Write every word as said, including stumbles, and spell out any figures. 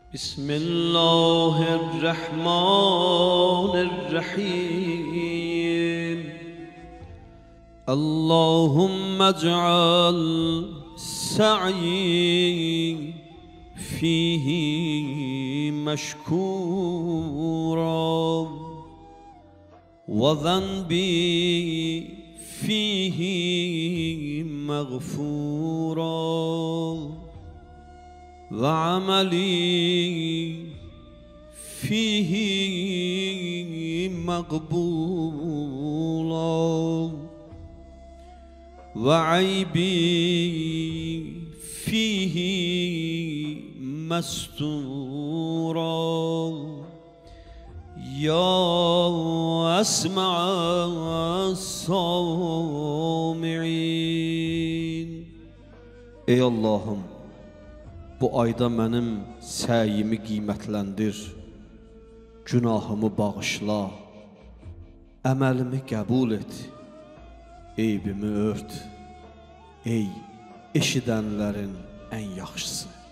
بسم الله الرحمن الرحيم. اللهم اجعل سعي فيه مشكورا وذنبي فيه مغفورا وعملي فيه مقبولا وعيبي فيه مستورا يا أسمع السامعين. Ey Allah'ım, bu ayda mənim səyimi qiymətləndir, günahımı bağışla, əməlimi qəbul et, eybimi ört, ey eşidənlərin ən yaxşısı.